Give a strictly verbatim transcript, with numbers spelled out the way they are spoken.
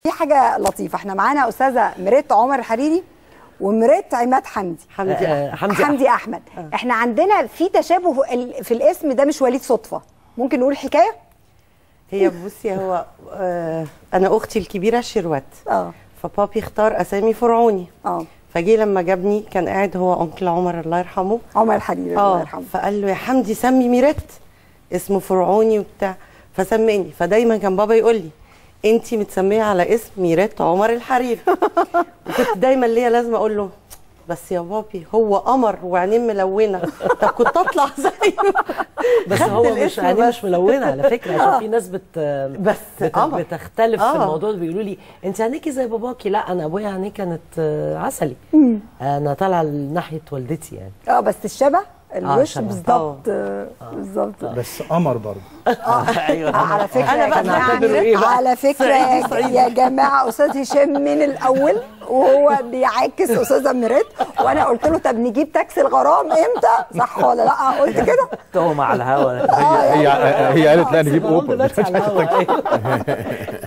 في حاجه لطيفه، احنا معانا استاذه ميريت عمر الحريري وميريت عماد حمدي حمدي آه حمدي, حمدي احمد آه. احنا عندنا في تشابه في الاسم ده، مش وليد صدفه، ممكن نقول حكايه؟ هي بصي هو آه انا اختي الكبيره شروات اه فبابي اختار اسامي فرعوني اه فجي لما جابني كان قاعد هو انكل عمر الله يرحمه عمر الحريري الله يرحمه، فقال له يا حمدي سمي ميريت، اسمه فرعوني وبتاع، فسماني. فدايما كان بابا يقول لي انتي متسميه على اسم ميريت عمر الحريري. وكنت دايما ليا لازم اقول له بس يا بابي هو قمر وعينين ملونه، طب كنت اطلع زيه. بس هو مش عينيه مش ملونه على فكره، عشان آه. في ناس بت بس بت بتختلف آه. في الموضوع ده، بيقولوا لي انت عينيكي زي باباكي. لا انا ابويا عينيه كانت عسلي، مم. انا طالعه ناحيه والدتي يعني. اه بس الشبه الوش بالظبط بالظبط، بس قمر برضه. ايوه على فكره انا بقى على فكره يا جماعه استاذ هشام من الاول وهو بيعاكس استاذه ميريت، وانا قلت له طب نجيب تاكسي الغرام امتى؟ صح ولا لا؟ قلت كده تهمه على الهوا. هي هي قالت لا نجيب اوبر.